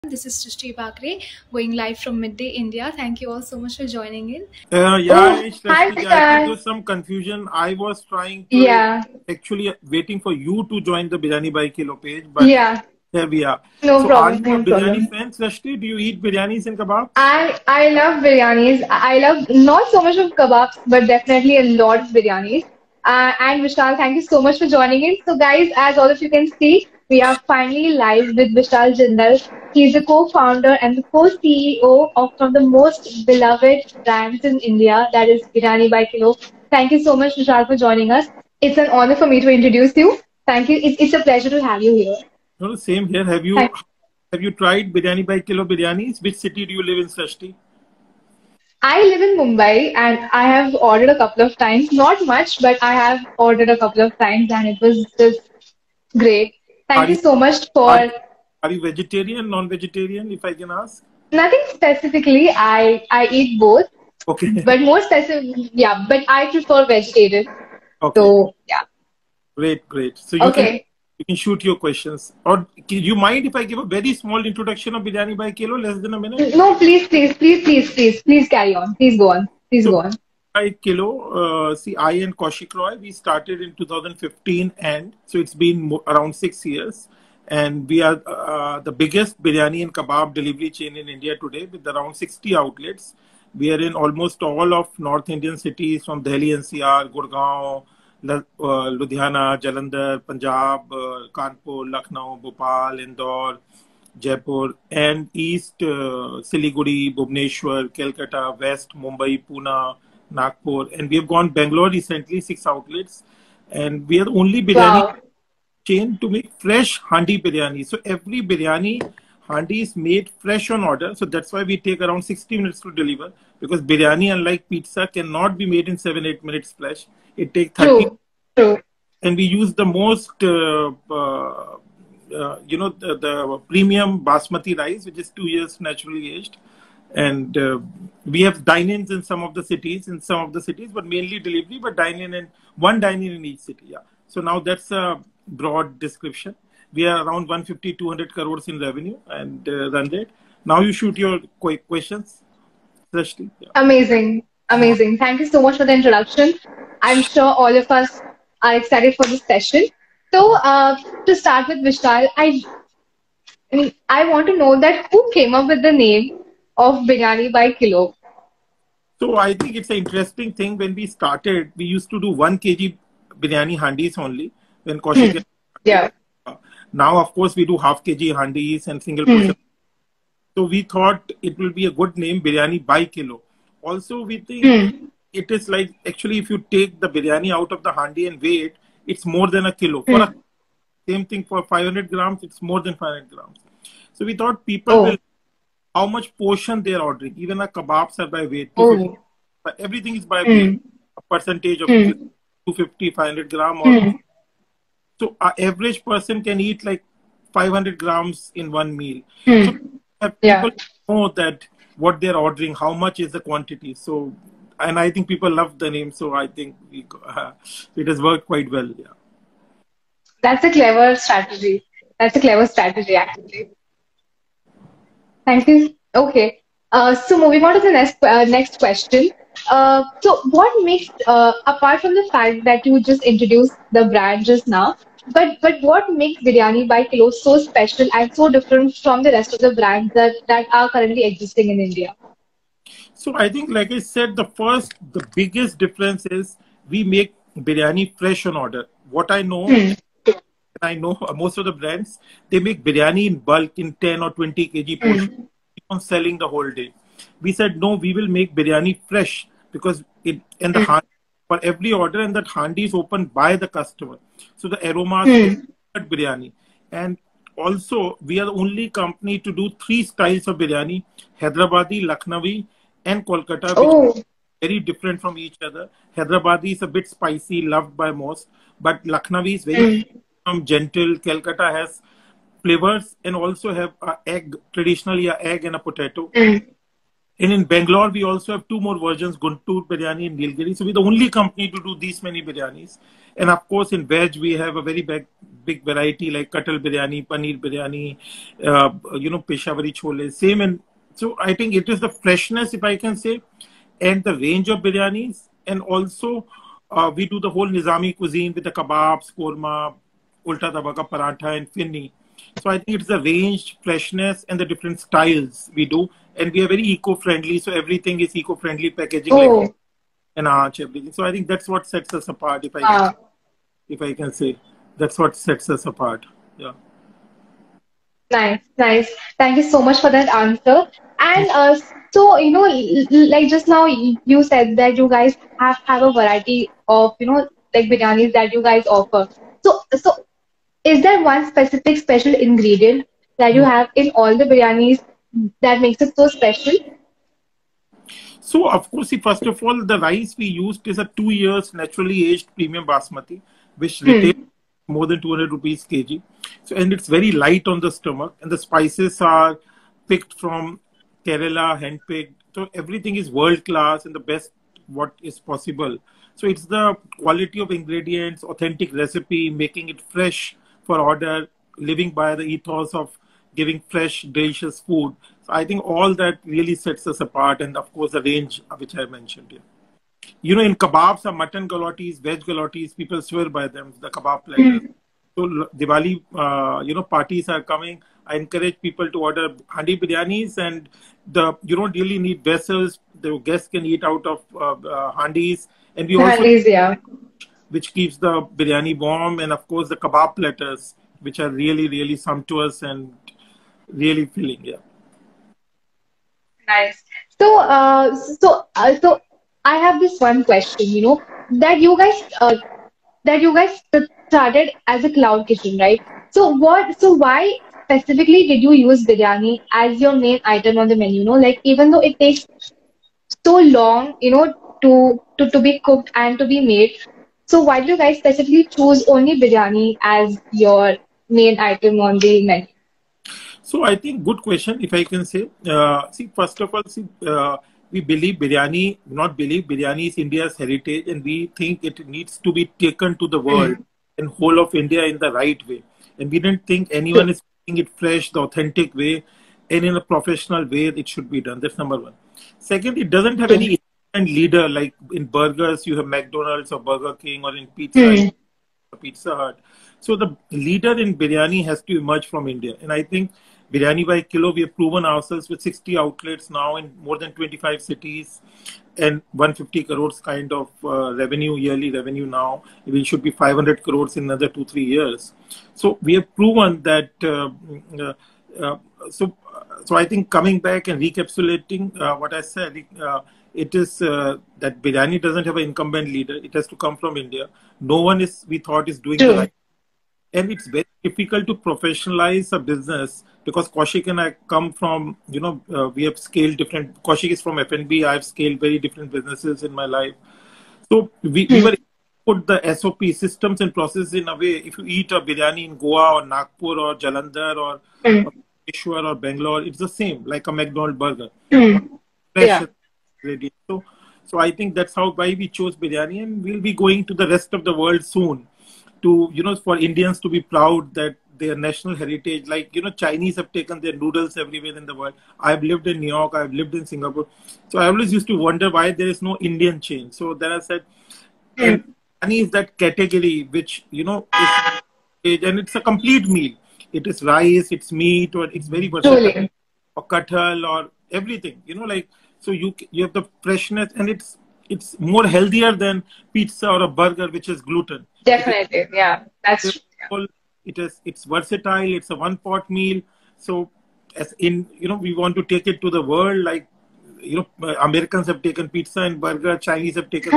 This is Srishti Bakre, going live from Midday, India. Thank you all so much for joining in. Yeah, Hi, Shrestha, I think Vishal. there's some confusion. I was trying to Yeah, actually waiting for you to join the Biryani by Kilo page, but yeah, here we are. no So, are problem, you a no biryani problem. fan, Shrestha? Do you eat biryanis and kebabs? I love biryanis. I love not so much of kebabs, but definitely a lot of biryanis. And Vishal, thank you so much for joining in. So, guys, as all of you can see, we are finally live with Vishal Jindal. He's the co-founder and the co-CEO of one of the most beloved brands in India, that is Biryani by Kilo. Thank you so much, Vishal, for joining us. It's an honor for me to introduce you. Thank you. It's a pleasure to have you here. No, same here. Have you tried Biryani by Kilo biryanis? Which city do you live in, Shrestha? I live in Mumbai and I have ordered a couple of times. Not much, but I have ordered a couple of times and it was just great. Are Thank you you so much are, for are you vegetarian, non-vegetarian, if I can ask? nothing specifically. I eat both, Okay, but more specific, yeah, but I prefer vegetarian. okay, So, yeah. great, great. So Okay. you can shoot your questions. Or do you mind if I give a very small introduction of Biryani by Kilo, less than a minute? No, please carry on. Please go on. Please So go on. by Kilo, see, I and Kaushik Roy, we started in 2015, and so it's been around 6 years. And we are the biggest biryani and kebab delivery chain in India today with around 60 outlets. We are in almost all of North Indian cities from Delhi NCR, Gurgaon, Ludhiana, Jalandhar, Punjab, Kanpur, Lucknow, Bhopal, Indore, Jaipur, and East Siliguri, Bhubaneswar, Calcutta, West Mumbai, Pune, Nagpur, and we have gone Bangalore recently, 6 outlets, and we are the only biryani Wow. chain to make fresh handi biryani. So every biryani handi is made fresh on order. So that's why we take around 60 minutes to deliver, because biryani, unlike pizza, cannot be made in 7-8 minutes fresh. It takes 30, True. True. and we use the most the premium basmati rice, which is 2 years naturally aged. And we have dine-ins in some of the cities, but mainly delivery, but dine-in and one dine-in in each city. Yeah. So now that's a broad description. We are around 150, 200 crores in revenue and run rate. Now you shoot your questions, Srishti. Yeah. Amazing. Amazing. Thank you so much for the introduction. I'm sure all of us are excited for this session. So, to start with Vishal, I want to know that who came up with the name of Biryani by Kilo? So I think it's an interesting thing. When we started, we used to do 1 kg biryani handis only. When Kaushik Hmm. started, Yeah. now of course we do half-kg handis and single Hmm. portion. So we thought it will be a good name, biryani by kilo. Also, we think Hmm. it is like, actually, if you take the biryani out of the handi and weigh it, it's more than a kilo. For a Hmm. same thing for 500 grams, it's more than 500 grams. So we thought people will Oh. how much portion they are ordering. Even a kebabs are by weight. 250, Oh. everything is by weight. Hmm. A percentage of Hmm. 250, 500 gram or Hmm. so. An average person can eat like 500 grams in one meal. So Hmm. Yeah. people know that what they're ordering, how much is the quantity. So, and I think people love the name. So I think it has worked quite well. Yeah. That's a clever strategy. That's a clever strategy, actually. Thank you. Okay. So moving on to the next question. So what makes apart from the fact that you just introduced the brand just now, but what makes Biryani by Kilo so special and so different from the rest of the brands that are currently existing in India? So I think, like I said, the biggest difference is we make biryani fresh on order. What Hmm. I know most of the brands, they make biryani in bulk in 10 or 20 kg portion, Hmm. keep on selling the whole day. We said, no, we will make biryani fresh, because it and the Hmm. handi for every order, and that handi is opened by the customer. So the aromas will Hmm. at biryani. And also, we are the only company to do three styles of biryani: Hyderabadi, Lucknowi, and Kolkata, which Oh. very different from each other. Hyderabadi is a bit spicy, loved by most, but Lucknowi is very Hmm. gentle. Calcutta has flavors and also have a egg, traditionally a egg and a potato. Hmm. And in Bangalore, we also have two more versions, Guntur biryani and Nilgiri. So we're the only company to do these many biryanis. And of course, in veg, we have a very big variety like katal biryani, paneer biryani, Peshawari chole. Same. And so I think it is the freshness, if I can say, and the range of biryanis. And also, we do the whole Nizami cuisine with the kebabs, korma, ulta tabaka paratha, and finni. So I think it's the range, freshness, and the different styles we do. And we are very eco-friendly, so everything is eco-friendly packaging, like and everything. So I think that's what sets us apart, if I can say. That's what sets us apart. Yeah. Nice, nice. Thank you so much for that answer. And so, like just now you said that you guys have a variety of, like biryanis that you guys offer. So is there one specific special ingredient that you have in all the biryanis that makes it so special? So, of course, see, first of all, the rice we used is a 2 years naturally aged premium basmati, which retails more than 200 rupees kg. So, and it's very light on the stomach, and the spices are picked from Kerala, handpicked. So, everything is world class and the best what is possible. So, it's the quality of ingredients, authentic recipe, making it fresh for order, living by the ethos of giving fresh, delicious food. So I think all that really sets us apart, and of course the range which I mentioned here. In kebabs, are mutton galotis, veg galotis, people swear by them, the kebab platters. So Diwali, parties are coming. I encourage people to order handi biryanis, and you don't really need vessels. The guests can eat out of handis, and we also which keeps the biryani warm, and of course the kebab platters, which are really, really sumptuous and really filling. Yeah. Nice. So, I have this one question. That you guys started as a cloud kitchen, right? So why specifically did you use biryani as your main item on the menu? Like even though it takes so long, to be cooked and to be made. So why did you guys specifically choose only biryani as your main item on the menu? So I think good question, if I can say. First of all, we believe biryani is India's heritage, and we think it needs to be taken to the world and whole of India in the right way. And we didn't think anyone is making it fresh, the authentic way, and in a professional way it should be done. That's number one. Second, it doesn't have any leader like in burgers you have McDonald's or Burger King, or in pizza, Pizza Hut. So the leader in biryani has to emerge from India. And I think biryani by kilo, we have proven ourselves with 60 outlets now in more than 25 cities and 150 crores kind of yearly revenue now. It should be 500 crores in another 2-3 years. So we have proven that. So I think coming back and recapitulating what I said, it is that biryani doesn't have an incumbent leader. It has to come from India. No one we thought is doing the right. And it's very difficult to professionalize a business because Kaushik and I come from, we have scaled different. Kaushik is from F&B. I've scaled very different businesses in my life. So we were able to put the SOP systems and processes in a way. If you eat a biryani in Goa or Nagpur or Jalandhar or Ishwar or Bangalore, it's the same, like a McDonald's burger. Fresh ready. So I think that's why we chose biryani, and we'll be going to the rest of the world soon to, for Indians to be proud that their national heritage, like, Chinese have taken their noodles everywhere in the world. I've lived in New York, I've lived in Singapore. So I always used to wonder why there is no Indian chain. So then I said, and biryani is that category which, is, and it's a complete meal. It is rice, it's meat, or it's very versatile, or kathal, or everything, so you have the freshness, and it's more healthier than pizza or a burger, which is gluten. Definitely, yeah, that's true. It's versatile. It's a one-pot meal. So, as in, we want to take it to the world. Like, Americans have taken pizza and burger. Chinese have taken.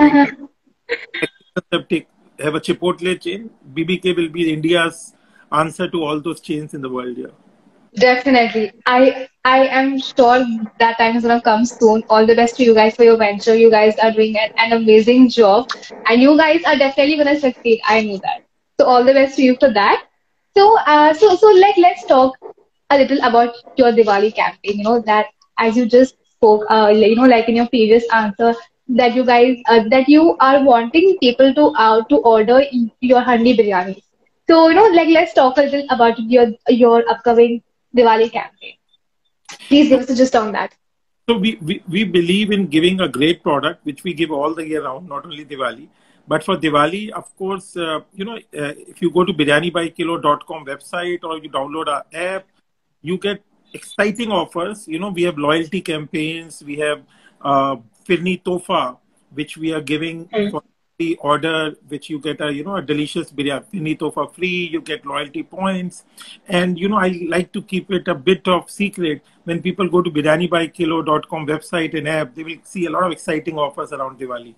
have a Chipotle chain. BBK will be India's answer to all those chains in the world. Yeah. Definitely. I am sure that time is gonna come soon. All the best to you guys for your venture. You guys are doing an amazing job, and you guys are definitely gonna succeed. I know that. So all the best to you for that. So let's talk a little about your Diwali campaign. That, as you just spoke, like in your previous answer, that you guys that you are wanting people to order your handi biryani. So like let's talk a little about your upcoming Diwali campaign. Please give us a gist on that. So we believe in giving a great product, which we give all the year round, not only Diwali. But for Diwali, of course, if you go to biryanibyKilo.com website or you download our app, you get exciting offers. We have loyalty campaigns. We have Firni Tofa, which we are giving for the order, which you get a delicious biryani Firni Tofa free. You get loyalty points, and I like to keep it a bit of secret. When people go to biryanibyKilo.com website and app, they will see a lot of exciting offers around Diwali.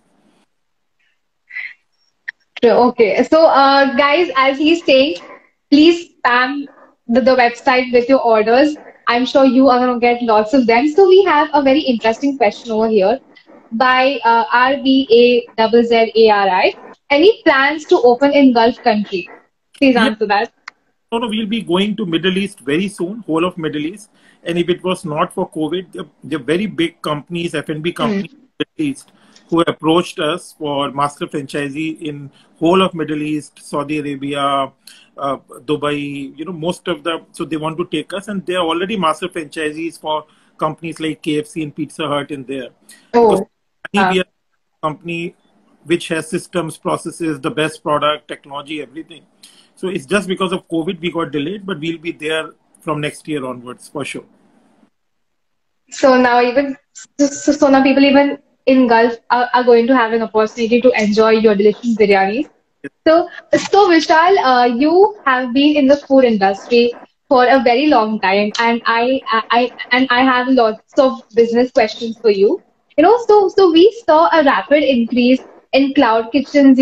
Okay, so guys, as he's saying, please spam the website with your orders. I'm sure you are going to get lots of them. So we have a very interesting question over here by RBAZZARI. Any plans to open in Gulf country? Please answer that. No, we'll be going to Middle East very soon, whole of Middle East. And if it was not for COVID, the very big companies, F&B companies in Middle East, who approached us for master franchisee in whole of Middle East, Saudi Arabia, Dubai, most of them. So they want to take us, and they are already master franchisees for companies like KFC and Pizza Hut in there. Oh, because we are a company which has systems, processes, the best product, technology, everything. So it's just because of COVID we got delayed, but we'll be there from next year onwards for sure. So now now people even in Gulf are going to have an opportunity to enjoy your delicious biryanis. So Vishal, you have been in the food industry for a very long time, and I have lots of business questions for you. So we saw a rapid increase in cloud kitchens.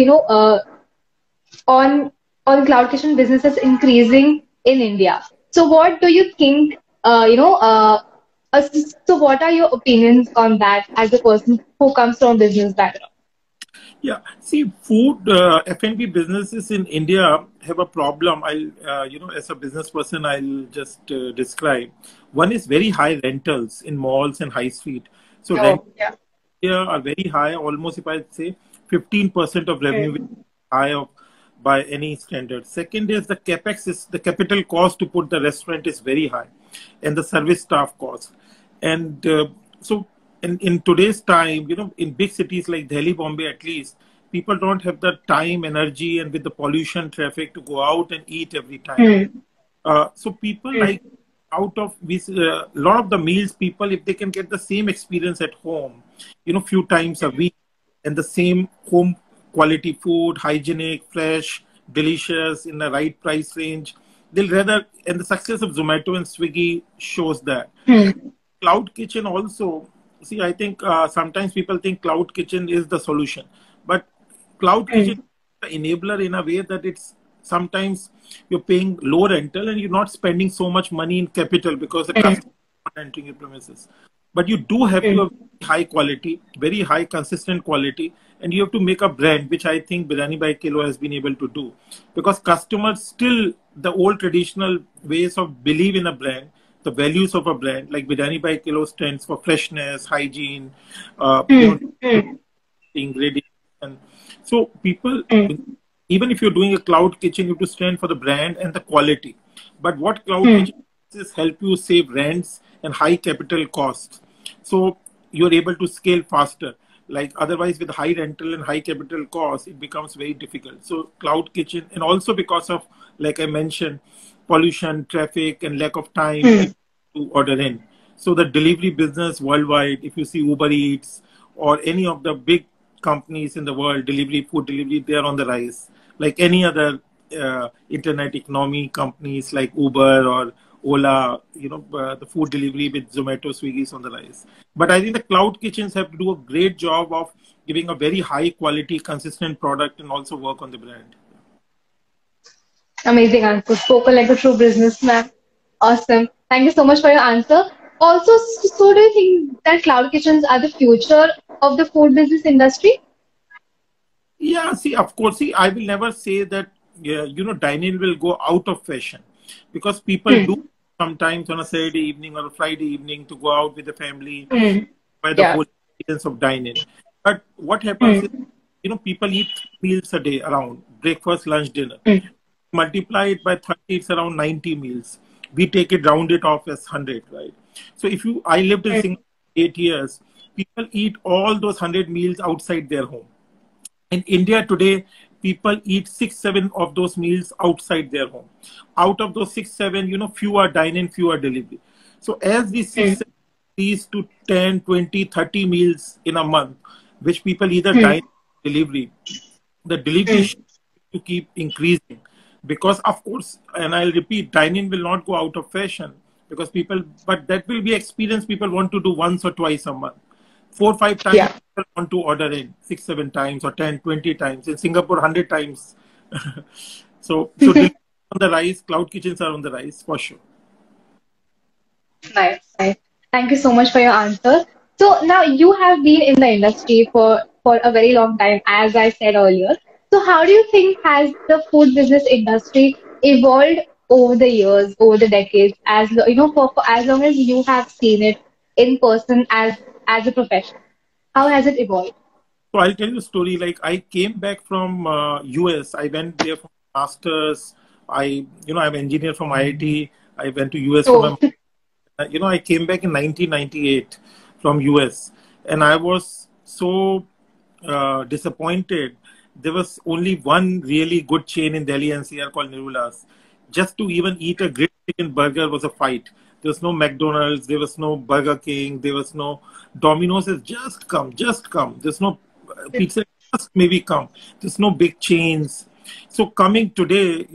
On cloud kitchen businesses increasing in India. So what do you think? So what are your opinions on that as a person who comes from business background? Yeah, see, food F&B businesses in India have a problem. As a business person, I'll just describe. One is very high rentals in malls and high street. So rentals here are very high, almost if I say 15% of revenue high by any standard. Second is the capex, is the capital cost to put the restaurant is very high, and the service staff cost. And so in today's time, in big cities like Delhi, Bombay, at least, people don't have the time, energy, and with the pollution, traffic to go out and eat every time. So people like out of a lot of the meals, people, if they can get the same experience at home, few times a week, and the same home quality food, hygienic, fresh, delicious, in the right price range, they'll rather, and the success of Zomato and Swiggy shows that. Cloud kitchen also, see, I think sometimes people think cloud kitchen is the solution, but cloud kitchen is the enabler in a way that it's sometimes you're paying low rental and you're not spending so much money in capital because the customer is not entering your premises. But you do have to have high quality, very high consistent quality, and you have to make a brand, which I think Biryani by Kilo has been able to do. Because customers still, the old traditional ways of believe in a brand, the values of a brand, like Biryani by Kilo stands for freshness, hygiene, ingredients. And so people, even if you're doing a cloud kitchen, you have to stand for the brand and the quality. But what cloud kitchen is help you save rents and high capital costs. So you're able to scale faster. Like otherwise with high rental and high capital costs, it becomes very difficult. So cloud kitchen, and also because of, like I mentioned, pollution, traffic, and lack of time to order in. So the delivery business worldwide, if you see Uber Eats or any of the big companies in the world, food delivery, they are on the rise. Like any other internet economy companies like Uber or Ola, the food delivery with Zomato, Swiggy is on the rise. But I think the cloud kitchens have to do a great job of giving a very high quality, consistent product and also work on the brand. Amazing answer. Spoken like a true businessman. Awesome. Thank you so much for your answer. Also, so do you think that cloud kitchens are the future of the food business industry? Yeah, see, of course, I will never say that, dine-in will go out of fashion, because people do sometimes on a Saturday evening or a Friday evening to go out with the family, Mm. by the Yeah. whole experience of dining. But what happens is, Mm. people eat 3 meals a day around breakfast, lunch, dinner. Mm. Multiply it by 30, it's around 90 meals. We take it, round it off as 100, right? So I lived in Mm. Singapore 8 years. People eat all those 100 meals outside their home. In India today, people eat 6, 7 of those meals outside their home. Out of those 6, 7, few are dine-in, few are delivery. So as these Mm. 6, 7 these to 10, 20, 30 meals in a month, which people either Mm. dine or delivery, the delivery Mm. should to keep increasing because of course, and I'll repeat, dining will not go out of fashion because but that will be experience people want to do once or twice a month. 4, 5 times Yeah. people want to order in 6, 7 times or 10, 20 times. In Singapore, 100 times. So delivery on the rise, cloud kitchens are on the rise for sure. Nice, nice. Thank you so much for your answer. So now you have been in the industry for a very long time, as I said earlier. So how do you think has the food business industry evolved over the years, over the decades, for as long as you have seen it in person as a profession? How has it evolved? So I'll tell you a story. Like I came back from US. I went there for masters. I'm an engineer from IIT. I went to US for Oh, my, I came back in 1998 from US, and I was so disappointed. There was only one really good chain in Delhi NCR called Nirula's. Just to even eat a grilled chicken burger was a fight. There was no McDonald's, there was no Burger King, there was no Domino's. Has just come, just come. There's no pizza, just maybe come. There's no big chains. So coming today,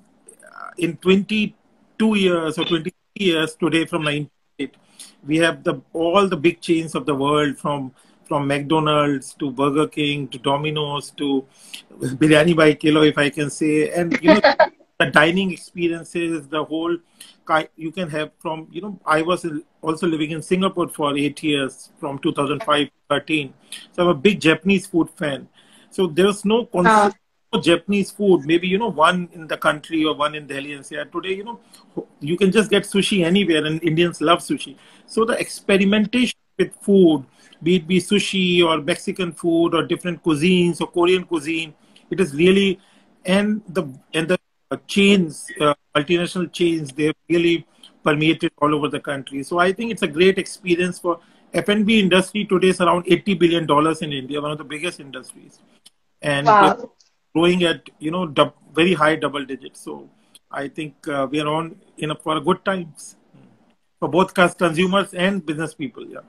in 22 years or 23 years today from 98, we have all the big chains of the world from McDonald's to Burger King to Domino's to Biryani by Kilo, if I can say. And, the dining experiences, the whole you can have from, I was also living in Singapore for 8 years from 2005 to 13. So I'm a big Japanese food fan. So there's no uh, concept of Japanese food, maybe, one in the country or one in Delhi NCR. Today, you can just get sushi anywhere and Indians love sushi. So the experimentation with food, be sushi or Mexican food or different cuisines or Korean cuisine, it is really, and the chains, multinational chains, they've really permeated all over the country. So I think it's a great experience for F&B industry. Today is around $80 billion in India, one of the biggest industries, and we are wow. growing at very high double digits. So I think we are on for good times for both consumers and business people. Yeah.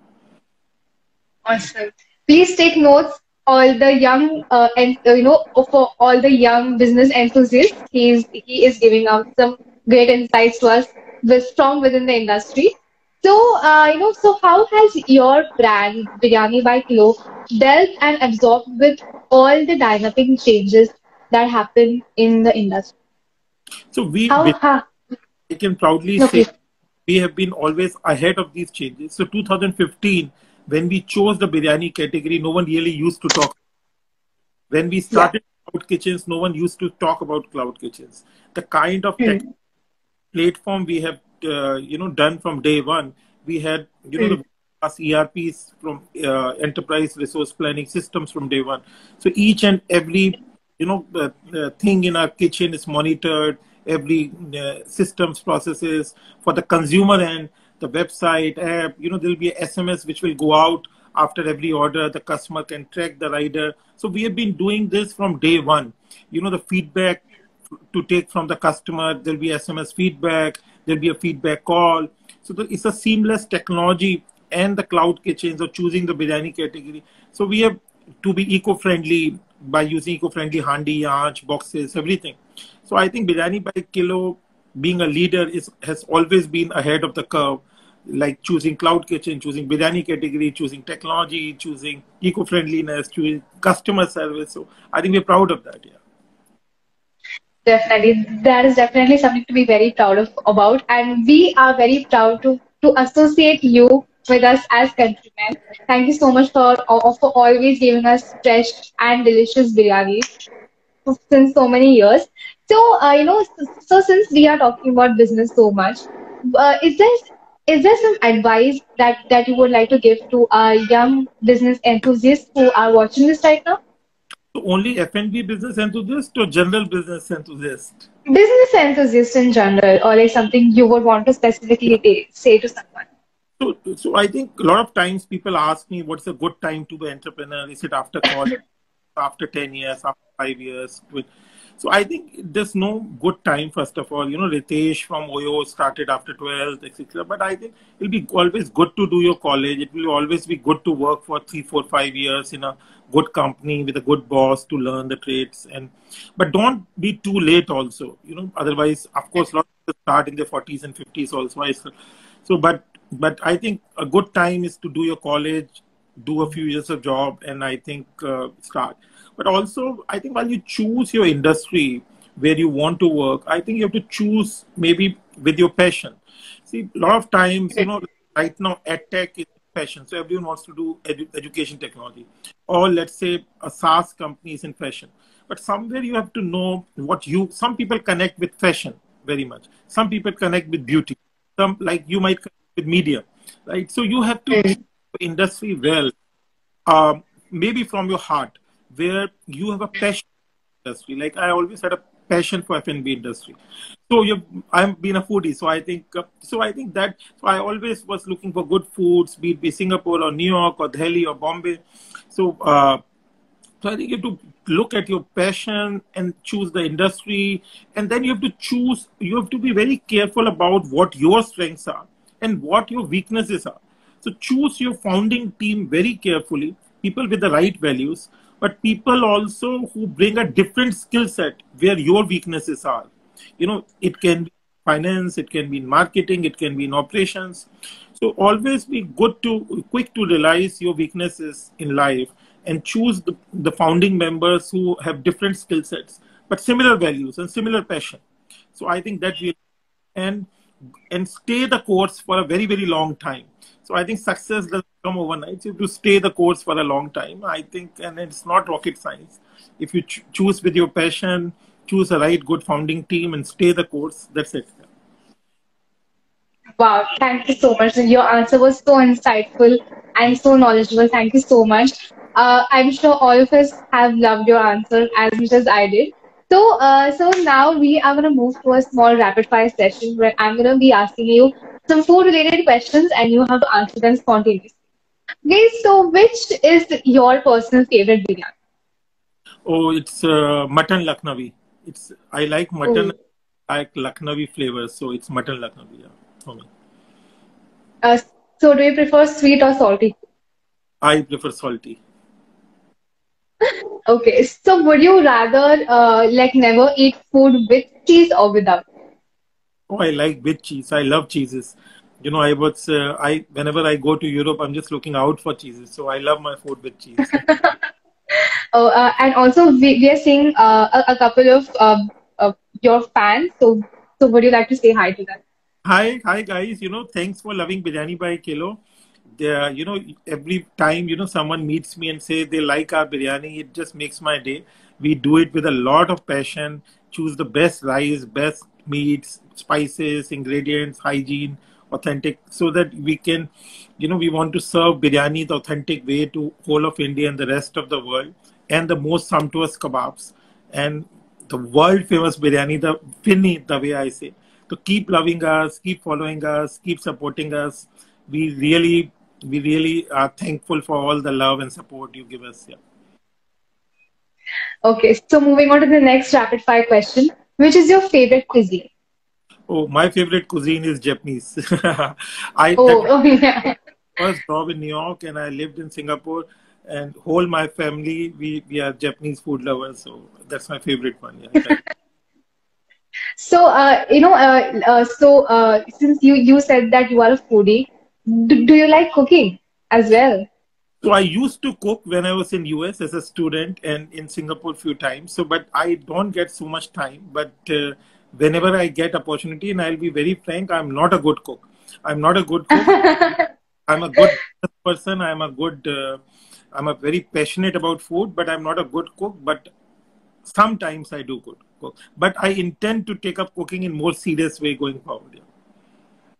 Awesome. Please take notes, all the young and for all the young business enthusiasts. He is giving out some great insights to us, strong within the industry. So so how has your brand Biryani by Kilo dealt and absorbed with all the dynamic changes that happen in the industry? So How ha I can proudly no say please. we have been always ahead of these changes. So 2015, when we chose the biryani category, no one really used to talk. When we Yeah. started cloud kitchens, no one used to talk about cloud kitchens. The kind of tech Hmm. platform we have, done from day one, we had, Hmm. the vast ERPs from enterprise resource planning systems from day one. So each and every, thing in our kitchen is monitored. Every systems processes for the consumer end, the website app. There will be a SMS which will go out after every order. The customer can track the rider. So we have been doing this from day one. The feedback to take from the customer. There'll be SMS feedback. There'll be a feedback call. So it's a seamless technology and the cloud kitchens or choosing the biryani category. So we have to be eco-friendly by using eco-friendly handi, aach, boxes, everything. So I think biryani by kilo being a leader has always been ahead of the curve, like choosing cloud kitchen, choosing biryani category, choosing technology, choosing eco-friendliness, choosing customer service. So I think we're proud of that. Yeah. Definitely, that is definitely something to be very proud of about, and we are very proud to associate you with us as countrymen. Thank you so much for always giving us fresh and delicious biryani since so many years. So so since we are talking about business so much, Is there some advice that you would like to give to our young business enthusiasts who are watching this right now? So only F&B business enthusiast or general business enthusiast? Business enthusiasts in general, or like something you would want to specifically say to someone. So I think a lot of times people ask me, what's a good time to be entrepreneur? Is it after college, after 10 years, after 5 years? So I think there's no good time, first of all. Ritesh from OYO started after 12th, etc. But I think it'll be always good to do your college. It will always be good to work for 3, 4, 5 years in a good company with a good boss to learn the trades. But don't be too late also. Otherwise, of course, a lot of people start in their 40s and 50s also. But I think a good time is to do your college, do a few years of job, and I think start. But also, I think while you choose your industry where you want to work, I think you have to choose maybe with your passion. See, a lot of times, right now, EdTech is fashion. So everyone wants to do education technology. Or let's say a SaaS company is in fashion. But somewhere you have to know some people connect with fashion very much. Some people connect with beauty. Some, like you might connect with media, right? So you have to choose the industry well, maybe from your heart, where you have a passion for industry. Like I always had a passion for F&B industry. So I've been a foodie, so I always was looking for good foods, be it Singapore or New York or Delhi or Bombay. So I think you have to look at your passion and choose the industry, and then you have to be very careful about what your strengths are and what your weaknesses are. So choose your founding team very carefully, people with the right values, but people also who bring a different skill set where your weaknesses are. It can be finance, it can be in marketing, it can be in operations. So always be quick to realize your weaknesses in life and choose the founding members who have different skill sets, but similar values and similar passion. So I think that and stay the course for a very, very long time. So I think success doesn't come overnight. So you have to stay the course for a long time, I think, and it's not rocket science. If you choose with your passion, choose a right, good founding team and stay the course, that's it. Wow, thank you so much. Your answer was so insightful and so knowledgeable. Thank you so much. I'm sure all of us have loved your answer as much as I did. So now we are going to move to a small rapid fire session where I'm going to be asking you some food related questions and you have to answer them spontaneously. Okay, so which is your personal favorite biryani? Oh, it's mutton Lucknowi. I like mutton, Oh, I like Lucknowi flavors, so it's mutton Lucknowi, yeah, for me. uh, so do you prefer sweet or salty? I prefer salty. Okay, so would you rather like never eat food with cheese or without? Oh, I like with cheese. I love cheeses. Whenever I go to Europe, I'm just looking out for cheeses. So I love my food with cheese. Oh, and also we are seeing a couple of your fans. So would you like to say hi to them? Hi guys. Thanks for loving Biryani by Kilo. Every time, someone meets me and say they like our biryani, it just makes my day. We do it with a lot of passion, choose the best rice, best meats, spices, ingredients, hygiene, authentic, so that we can, we want to serve biryani the authentic way to whole of India and the rest of the world, and the most sumptuous kebabs and the world famous biryani, the finni, the way I say. So keep loving us, keep following us, keep supporting us. We really, we really are thankful for all the love and support you give us. Yeah. Okay, so moving on to the next rapid fire question, which is your favorite cuisine? Oh, my favorite cuisine is Japanese. I that Oh, oh yeah. first job in New York, and I lived in Singapore, and whole my family we are Japanese food lovers. So that's my favorite one. Yeah. So since you said that you are a foodie, do you like cooking as well? So I used to cook when I was in US as a student and in Singapore few times. So, but I don't get so much time. But whenever I get opportunity, and I'll be very frank, I'm not a good cook. I'm not a good cook. I'm a good person. I'm a very passionate about food, but I'm not a good cook. But sometimes I do good cook. But I intend to take up cooking in more serious way going forward. Yeah.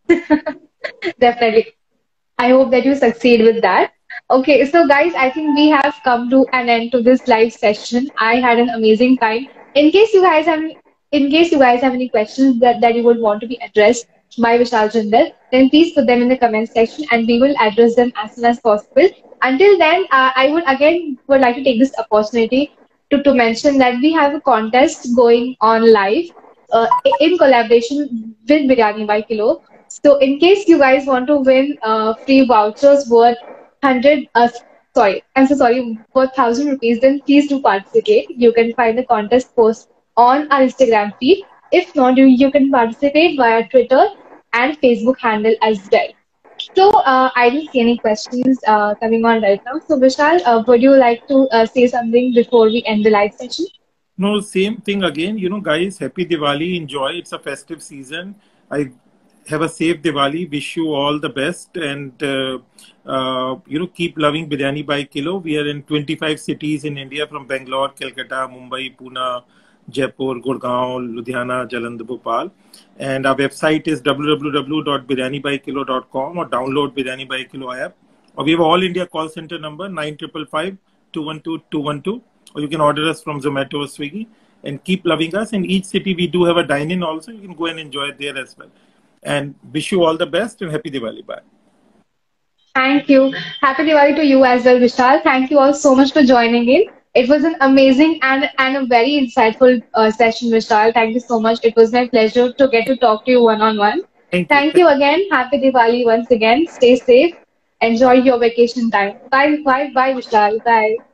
Definitely. I hope that you succeed with that. Okay, so guys, I think we have come to an end to this live session. I had an amazing time. In case you guys have, in case you guys have any questions that you would want to be addressed by Vishal Jindal, then please put them in the comment section and we will address them as soon as possible. Until then, I would again would like to take this opportunity to mention that we have a contest going on live in collaboration with Biryani by Kilo. So in case you guys want to win free vouchers worth 100, I'm so sorry, worth 1,000 rupees, then please do participate. You can find the contest post on our Instagram feed. If not, you can participate via Twitter and Facebook handle as well. So I don't see any questions coming on right now. So Vishal, would you like to say something before we end the live session? No, same thing again. You know, guys, happy Diwali. Enjoy. It's a festive season. I have a safe Diwali. Wish you all the best. And, you know, keep loving Biryani by Kilo. We are in 25 cities in India from Bangalore, Calcutta, Mumbai, Pune, Jaipur, Gurgaon, Ludhiana, Jalandhar, Bhopal. And our website is www.biryanibykilo.com or download Biryani by Kilo app. Or we have all India call center number 9555 212 212. Or you can order us from Zomato or Swiggy, and keep loving us. In each city, we do have a dine-in also. You can go and enjoy it there as well. And wish you all the best and happy Diwali. Bye. Thank you. Happy Diwali to you as well, Vishal. Thank you all so much for joining in. It was an amazing and a very insightful session, Vishal. Thank you so much. It was my pleasure to get to talk to you one-on-one. Thank you again. Happy Diwali once again. Stay safe. Enjoy your vacation time. Bye, bye, bye, Vishal. Bye.